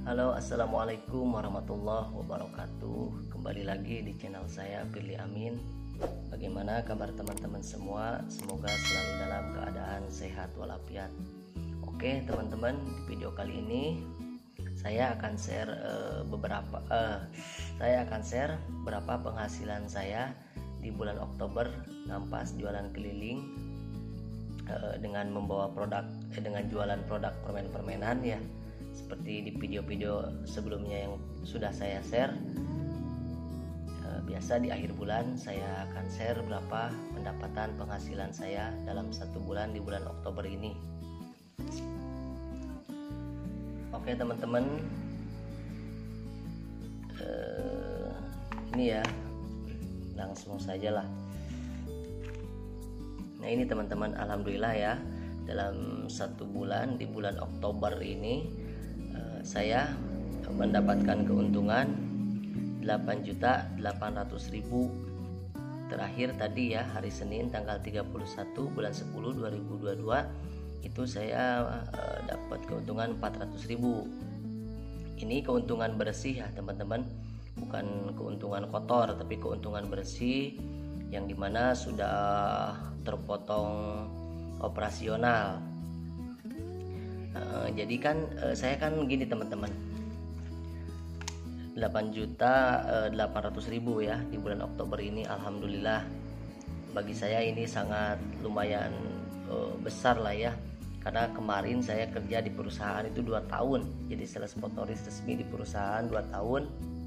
Halo, assalamualaikum warahmatullahi wabarakatuh. Kembali lagi di channel saya, Firly Amin. Bagaimana kabar teman-teman semua? Semoga selalu dalam keadaan sehat walafiat. Oke teman-teman, di video kali ini saya akan share berapa penghasilan saya di bulan Oktober ngampas jualan keliling dengan membawa dengan jualan produk permen-permenan ya. Seperti di video-video sebelumnya yang sudah saya share, biasa di akhir bulan saya akan share berapa pendapatan penghasilan saya dalam satu bulan di bulan Oktober ini. Oke teman-teman, ini ya, langsung saja lah. Nah ini teman-teman, alhamdulillah ya, dalam satu bulan di bulan Oktober ini saya mendapatkan keuntungan 8.800.000. Terakhir tadi ya, hari Senin tanggal 31 bulan 10 2022 itu saya dapat keuntungan 400.000. Ini keuntungan bersih ya teman-teman, bukan keuntungan kotor tapi keuntungan bersih yang dimana sudah terpotong operasional. Jadi kan saya kan gini teman-teman, 8.800.000 ya di bulan Oktober ini, alhamdulillah bagi saya ini sangat lumayan besar lah ya, karena kemarin saya kerja di perusahaan itu 2 tahun, jadi sales motoris resmi di perusahaan 2 tahun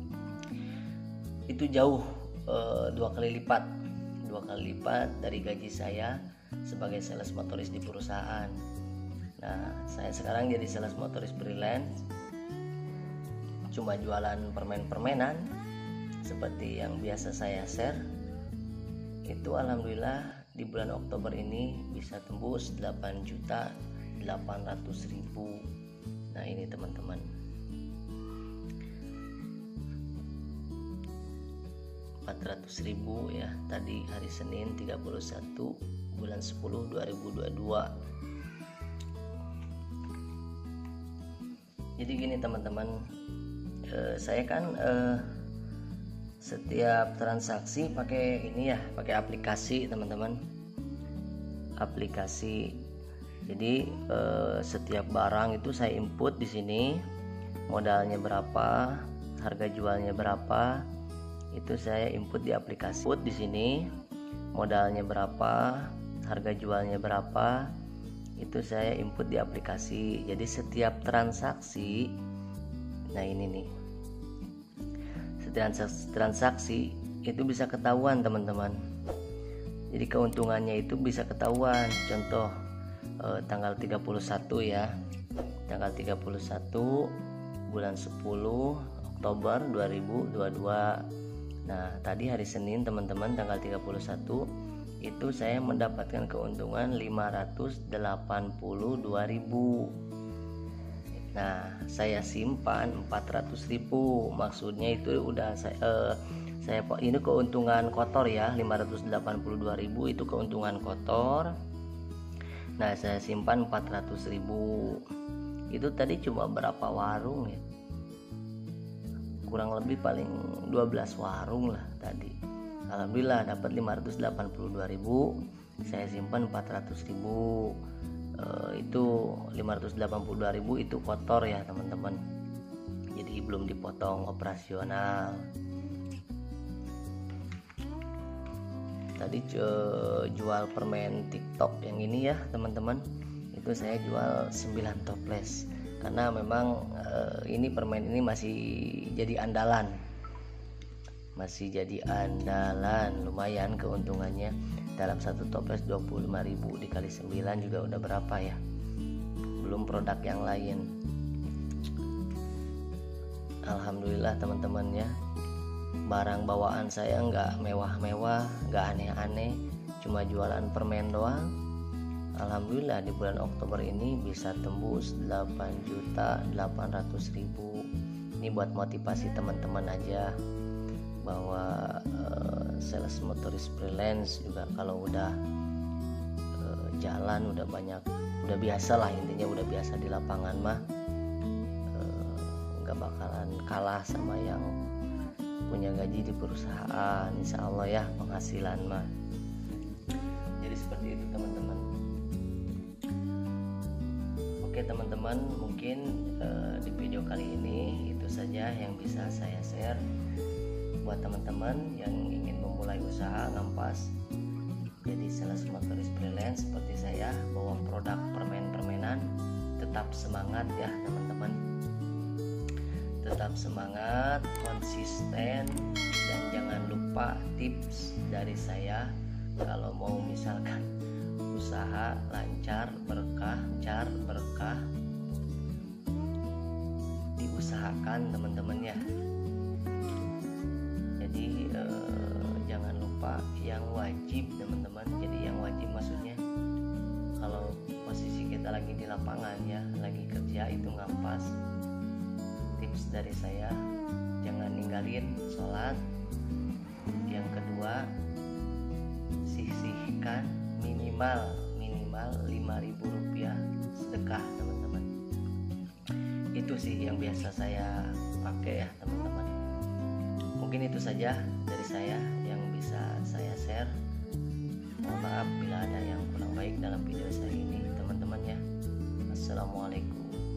itu jauh 2 kali lipat dari gaji saya sebagai sales motoris di perusahaan. Nah, saya sekarang jadi sales motoris freelance, cuma jualan permen-permenan seperti yang biasa saya share. Itu alhamdulillah di bulan Oktober ini bisa tembus 8.800.000. Nah, ini teman-teman. 400.000 ya, tadi hari Senin 31 bulan 10 2022. Jadi gini teman-teman, saya kan setiap transaksi pakai ini ya, pakai aplikasi teman-teman, aplikasi. Jadi setiap barang itu saya input di sini, modalnya berapa, harga jualnya berapa, itu saya input di aplikasi. Input di sini, modalnya berapa, harga jualnya berapa, itu saya input di aplikasi. Jadi setiap transaksi, nah ini nih, setiap transaksi itu bisa ketahuan teman-teman. Jadi keuntungannya itu bisa ketahuan. Contoh tanggal 31 ya, tanggal 31 bulan 10 Oktober 2022. Nah tadi hari Senin teman-teman tanggal 31 itu saya mendapatkan keuntungan 582.000. Nah saya simpan 400.000, maksudnya itu udah saya ini keuntungan kotor ya, 582.000 itu keuntungan kotor. Nah saya simpan 400.000, itu tadi cuma berapa warung ya, kurang lebih paling 12 warung lah tadi. Alhamdulillah dapat 582.000, saya simpan 400.000. Itu 582.000 itu kotor ya teman-teman, jadi belum dipotong operasional. Tadi jual permen TikTok yang ini ya teman-teman, itu saya jual 9 toples karena memang ini permen ini masih jadi andalan, lumayan keuntungannya. Dalam satu toples 25.000 dikali 9 juga udah berapa ya, belum produk yang lain. Alhamdulillah teman-teman ya, barang bawaan saya nggak mewah-mewah, nggak aneh-aneh, cuma jualan permen doang. Alhamdulillah di bulan Oktober ini bisa tembus 8.800.000. Ini buat motivasi teman-teman aja, bahwa sales motoris freelance juga kalau udah jalan udah banyak, udah biasa lah, intinya udah biasa di lapangan mah, nggak bakalan kalah sama yang punya gaji di perusahaan, insya Allah ya penghasilan mah. Jadi seperti itu teman-teman. Oke teman-teman, mungkin di video kali ini itu saja yang bisa saya share buat teman-teman yang ingin memulai usaha ngampas jadi sales motoris freelance seperti saya, bawa produk permen-permenan. Tetap semangat ya teman-teman, tetap semangat, konsisten, dan jangan lupa tips dari saya kalau mau misalkan usaha lancar berkah diusahakan teman-teman ya. Jadi jangan lupa yang wajib teman-teman. Jadi yang wajib maksudnya kalau posisi kita lagi di lapangan ya, lagi kerja itu ngampas, tips dari saya jangan ninggalin sholat. Yang kedua, sisihkan minimal 5.000 rupiah sedekah teman-teman. Itu sih yang biasa saya pakai ya teman-teman. Mungkin itu saja dari saya yang bisa saya share. Mohon maaf bila ada yang kurang baik dalam video saya ini teman-teman ya. Assalamualaikum.